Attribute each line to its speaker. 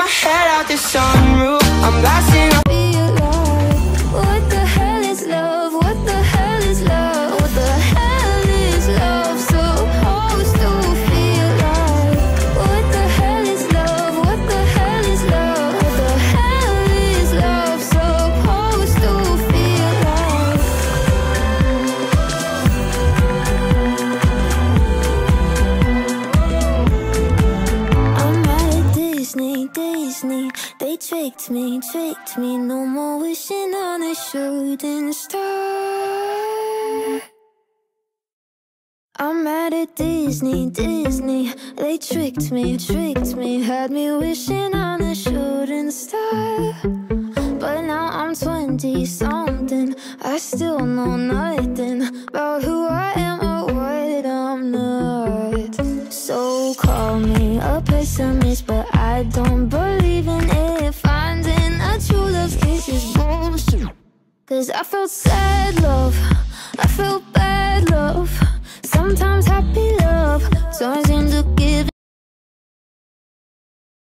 Speaker 1: my head out the sunroof. I'm blasting up.
Speaker 2: Feel like, what the hell is love? What the hell is love? What the hell is love supposed to feel like? What the hell is love? What the hell is love? What the hell is love supposed to feel like? I'm mad at Disney, Disney. They tricked me, tricked me. No more wishing on a shooting star. I'm mad at Disney, Disney. They tricked me, tricked me. Had me wishing on a shooting star. But now I'm 20-something. I still know nothing about who I am or what I'm not. So call me a pessimist, but I don't believe in it. Finding a true love kiss is bullshit. 'Cause I felt sad love, I felt bad